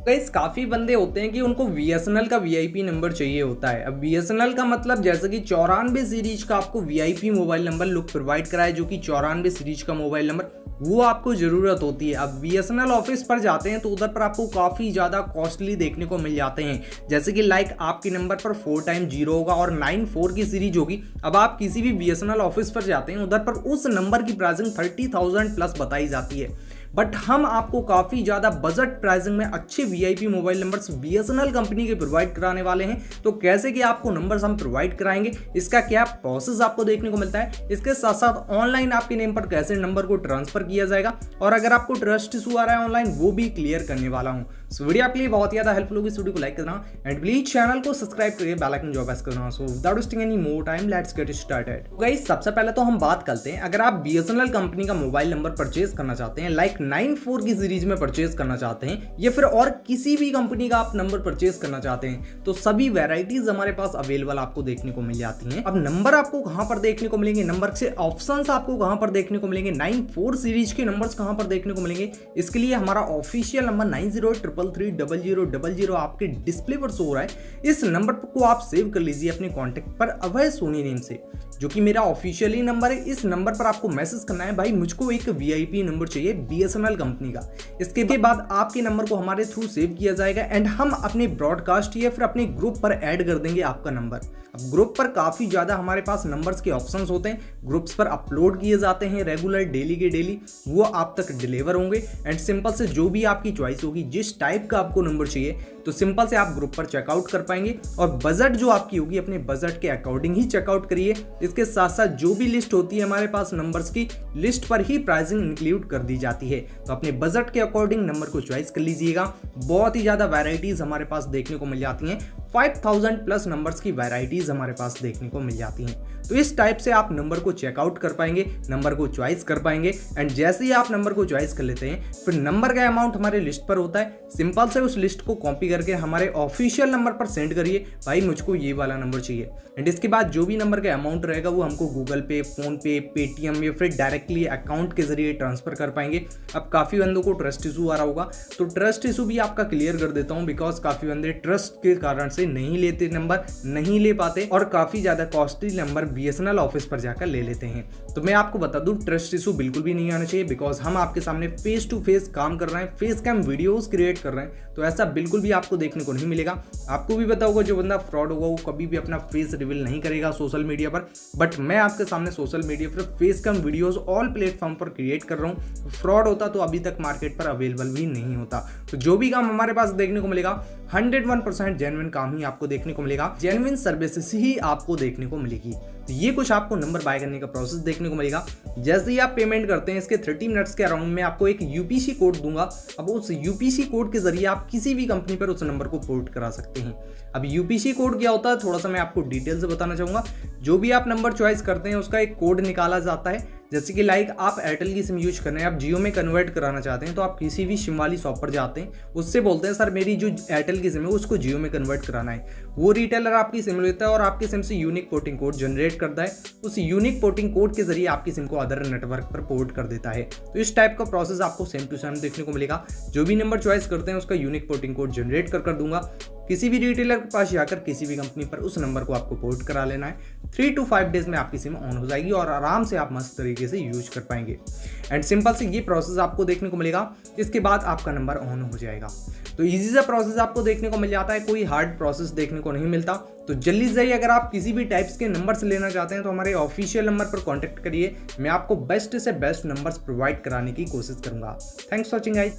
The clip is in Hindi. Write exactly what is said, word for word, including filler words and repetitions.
गाइस काफ़ी बंदे होते हैं कि उनको बीएसएनएल का वीआईपी नंबर चाहिए होता है। अब बीएसएनएल का मतलब जैसे कि चौरानवे सीरीज का आपको वीआईपी मोबाइल नंबर लोग प्रोवाइड कराए, जो कि चौरानवे सीरीज का मोबाइल नंबर वो आपको ज़रूरत होती है। अब बीएसएनएल ऑफिस पर जाते हैं तो उधर पर आपको काफ़ी ज़्यादा कॉस्टली देखने को मिल जाते हैं, जैसे कि लाइक आपके नंबर पर फोर टाइम जीरो होगा और नाइन फोर की सीरीज होगी। अब आप किसी भी बीएसएनएल ऑफिस पर जाते हैं उधर पर उस नंबर की प्राइसिंग थर्टी थाउजेंड प्लस बताई जाती है, बट हम आपको काफ़ी ज़्यादा बजट प्राइसिंग में अच्छे VIP mobile numbers BSNL company के प्रोवाइड कराने वाले हैं। तो कैसे कि आपको नंबर्स हम प्रोवाइड कराएंगे, इसका क्या प्रोसेस आपको देखने को मिलता है, इसके साथ साथ ऑनलाइन आपके नेम पर कैसे नंबर को ट्रांसफर किया जाएगा, और अगर आपको ट्रस्ट इशू आ रहा है ऑनलाइन वो भी क्लियर करने वाला हूँ। सो वीडियो आपके लिए बहुत ज़्यादा हेल्पफुल होगी। इस वीडियो को लाइक करना एंड प्लीज चैनल को सब्सक्राइब करके बेल आइकन जो प्रेस करना। So without wasting any more time let's get started. Guys सबसे पहले तो हम बात करते हैं, अगर आप बीएसएनएल कंपनी का मोबाइल नंबर परचेज करना चाहते हैं, लाइक नाइन फोर की सीरीज में परचेज करना चाहते हैं, या फिर और किसी भी कंपनी का आप नंबर परचेज करना चाहते हैं, तो सभी वेराइटीज हमारे पास अवेलेबल आपको देखने को मिल जाती हैं। अब नंबर आपको कहां पर देखने को मिलेंगे, नंबर से ऑप्शंस आपको कहां पर देखने को मिलेंगे, नाइन फोर सीरीज के नंबर्स कहां पर देखने को मिलेंगे, इसके लिए हमारा official number nine zero triple three double zero double zero आपके डिस्प्ले पर शो हो रहा है। इस नंबर को आप सेव कर लीजिए अपने कॉन्टेक्ट पर अभय सोनी नेम से, जो कि मेरा ऑफिशियली नंबर है। इस नंबर पर आपको मैसेज करना है, भाई मुझको एक वीआईपी नंबर चाहिए बीएसएनएल कंपनी का। इसके बाद आपके नंबर को हमारे थ्रू सेव किया जाएगा एंड हम अपने ब्रॉडकास्ट या फिर अपने ग्रुप पर ऐड कर देंगे आपका नंबर। अब ग्रुप पर काफी ज्यादा हमारे पास नंबर्स के ऑप्शंस होते हैं, ग्रुप्स पर अपलोड किए जाते हैं रेगुलर डेली के डेली, वो आप तक डिलीवर होंगे। एंड सिंपल से जो भी आपकी चॉइस होगी, जिस टाइप का आपको नंबर चाहिए, तो सिंपल से आप ग्रुप पर चेकआउट कर पाएंगे और बजट जो आपकी होगी अपने बजट के अकॉर्डिंग ही चेकआउट करिए। इसके साथ साथ जो भी लिस्ट होती है हमारे पास नंबर्स की, लिस्ट पर ही प्राइसिंग इंक्लूड कर दी जाती है, तो अपने बजट के अकॉर्डिंग नंबर को चॉइस कर लीजिएगा। बहुत ही ज्यादा वैरायटीज हमारे पास देखने को मिल जाती हैं, फाइव थाउजेंड प्लस नंबर्स की वैरायटीज हमारे पास देखने को मिल जाती हैं। तो इस टाइप से आप नंबर को चेकआउट कर पाएंगे, नंबर को चॉइस कर पाएंगे। एंड जैसे ही आप नंबर को चॉइस कर लेते हैं, फिर नंबर का अमाउंट हमारे लिस्ट पर होता है, सिंपल से उस लिस्ट को कॉपी करके हमारे ऑफिशियल नंबर पर सेंड करिए, भाई मुझको ये वाला नंबर चाहिए। एंड इसके बाद जो भी नंबर का अमाउंट रहेगा वो हमको गूगल पे, फोन पे, पेटीएम या फिर डायरेक्टली अकाउंट के जरिए ट्रांसफर कर पाएंगे। अब काफ़ी बंदों को ट्रस्ट इशू आ रहा होगा, तो ट्रस्ट इशू भी आपका क्लियर कर देता हूँ, बिकॉज काफ़ी बंदे ट्रस्ट के कारण से नहीं लेते, नंबर नहीं ले पाते और काफ़ी ज़्यादा कॉस्टली नंबर बीएसएनएल ऑफिस पर जाकर ले लेते हैं। तो मैं आपको बता दूं, ट्रस्ट इशू बिल्कुल भी नहीं आना चाहिए, बिकॉज हम आपके सामने फेस टू फेस काम कर रहे हैं, फेस कैम वीडियोस क्रिएट कर रहे हैं, तो ऐसा बिल्कुल भी आपको देखने को नहीं मिलेगा। आपको भी पता होगा जो बंदा फ्रॉड होगा वो कभी भी अपना फेस रिवील नहीं करेगा सोशल मीडिया पर, बट मैं आपके सामने सोशल मीडिया पर face cam videos all platform पर क्रिएट कर रहा हूँ। फ्रॉड होता तो अभी तक मार्केट पर अवेलेबल भी नहीं होता। तो जो भी काम हमारे पास देखने को मिलेगा हंड्रेड वन परसेंट जेन्युइन काम ही आपको देखने को मिलेगा, जेन्युइन सर्विसेज ही आपको देखने को मिलेगी। तो ये कुछ आपको नंबर बाय करने का प्रोसेस देखने को मिलेगा। जैसे ही आप पेमेंट करते हैं, इसके थर्टी मिनट्स के अराउंड में आपको एक यूपीसी कोड दूंगा। अब उस यूपीसी कोड के जरिए आप किसी भी कंपनी पर उस नंबर को पोर्ट करा सकते हैं। अब यूपीसी कोड क्या होता है थोड़ा सा मैं आपको डिटेल से बताना चाहूंगा। जो भी आप नंबर चॉइस करते हैं उसका एक कोड निकाला जाता है, जैसे कि लाइक आप एयरटेल की सिम यूज कर रहे हैं, आप जियो में कन्वर्ट कराना चाहते हैं, तो आप किसी भी सिम वाली शॉप पर जाते हैं, उससे बोलते हैं सर मेरी जो एयरटेल की सिम है उसको जियो में कन्वर्ट कराना है। वो रिटेलर आपकी सिम लेता है और आपकी सिम से यूनिक पोर्टिंग कोड जनरेट करता है। उस यूनिक पोर्टिंग कोड के जरिए आपकी सिम को अदर नेटवर्क पर पोर्ट कर देता है। तो इस टाइप का प्रोसेस आपको सेम टू सेम देखने को मिलेगा। जो भी नंबर चॉइस करते हैं उसका यूनिक पोर्टिंग कोड जनरेट कर कर दूंगा। किसी भी रिटेलर के पास जाकर किसी भी कंपनी पर उस नंबर को आपको पोर्ट करा लेना है। थ्री टू फाइव डेज में आपकी सिम ऑन हो जाएगी और आराम से आप मस्त तरीके से यूज कर पाएंगे। एंड सिंपल से ये प्रोसेस आपको देखने को मिलेगा। इसके बाद आपका नंबर ऑन हो जाएगा। तो इजी सा प्रोसेस आपको देखने को मिल जाता है, कोई हार्ड प्रोसेस देखने को नहीं मिलता। तो जल्दी से अगर आप किसी भी टाइप्स के नंबर्स लेना चाहते हैं तो हमारे ऑफिशियल नंबर पर कॉन्टैक्ट करिए। मैं आपको बेस्ट से बेस्ट नंबर्स प्रोवाइड कराने की कोशिश करूंगा। Thanks for watching guys.